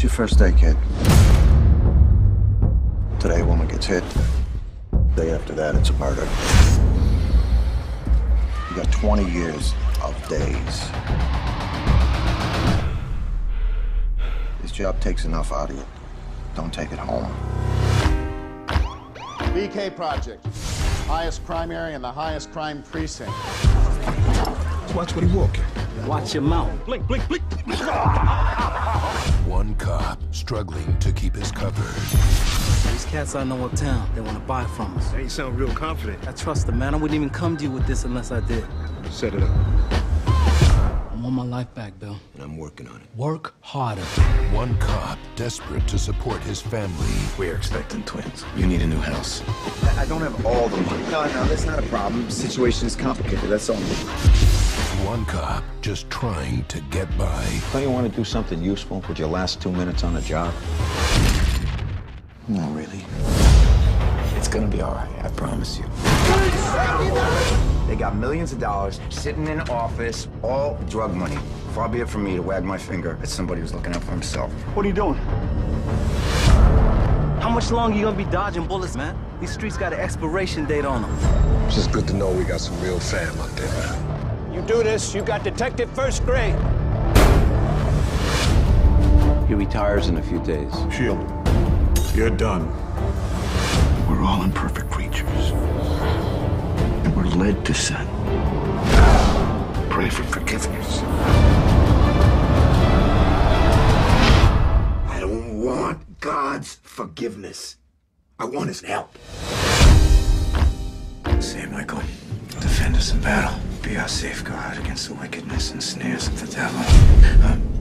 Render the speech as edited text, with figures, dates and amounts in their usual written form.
It's your first day, kid. Today, a woman gets hit. Day after that, it's a murder. You got 20 years of days. This job takes enough out of you. Don't take it home. BK Project. Highest crime area and the highest crime precinct. Watch what he walking. Watch your mouth. Blink, blink, blink. One cop struggling to keep his cover. These cats I know uptown, they want to buy from us. Hey, you sound real confident. I trust them, man. I wouldn't even come to you with this unless I did. Set it up. I want my life back, Bill. And I'm working on it. Work harder. One cop desperate to support his family. We're expecting twins. You need a new house. I don't have all the money. No, that's not a problem. The situation is complicated, that's all. One cop just trying to get by. Don't you want to do something useful with your last 2 minutes on the job? Not really. It's gonna be all right, I promise you. They got millions of dollars sitting in office, all drug money. Far be it from me to wag my finger at somebody who's looking out for himself. What are you doing? How much longer you gonna be dodging bullets, man? These streets got an expiration date on them. It's just good to know we got some real fam out there, man. You do this, you got detective first grade. He retires in a few days. Shield, you're done. We're all imperfect creatures. And we're led to sin. Pray for forgiveness. I don't want God's forgiveness. I want his help. Say, Michael, defend us in battle. Be our safeguard against the wickedness and snares of the devil.